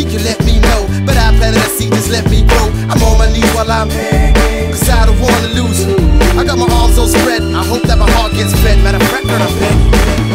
you can let me know. But I planted a seed, just let me grow. I'm on my knees while I'm begging, cause I don't wanna lose you. I got my arms all spread, I hope that my heart gets fed. Matter of fact, girl, I'm begging.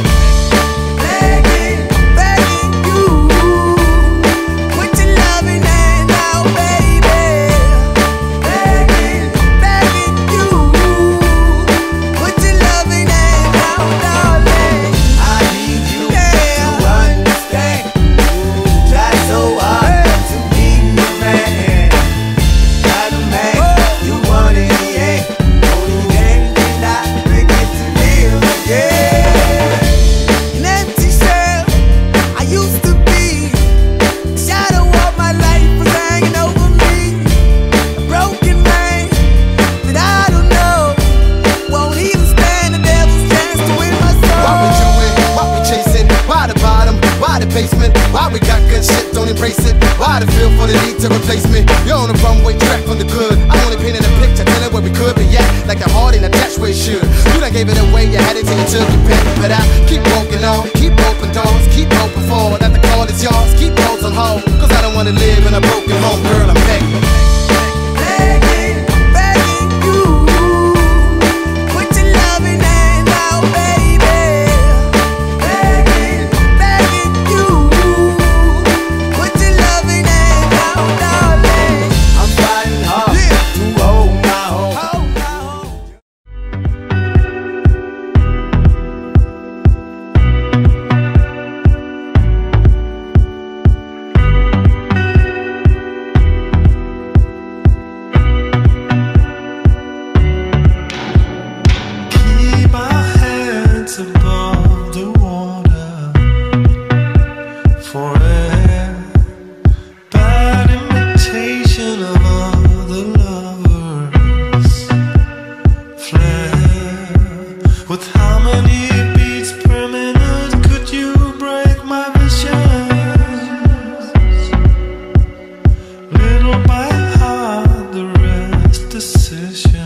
Why we got good shit, don't embrace it? Why the feel for the need to replace me? You're on the runway track from the good. I'm only painting a picture, telling where we could be at. Like the heart ain't attached where it should. You done gave it away, you had it till you took your pen. But I keep walking on, keep open doors, keep open for that the call is yours. Keep those on hold, cause I don't wanna live in a broken home, girl, I'm begging. Above the water for air, bad imitation of other lovers, flare with how many beats per minute could you break my visions? Little by heart, the rest decision.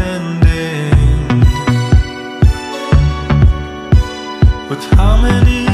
With how many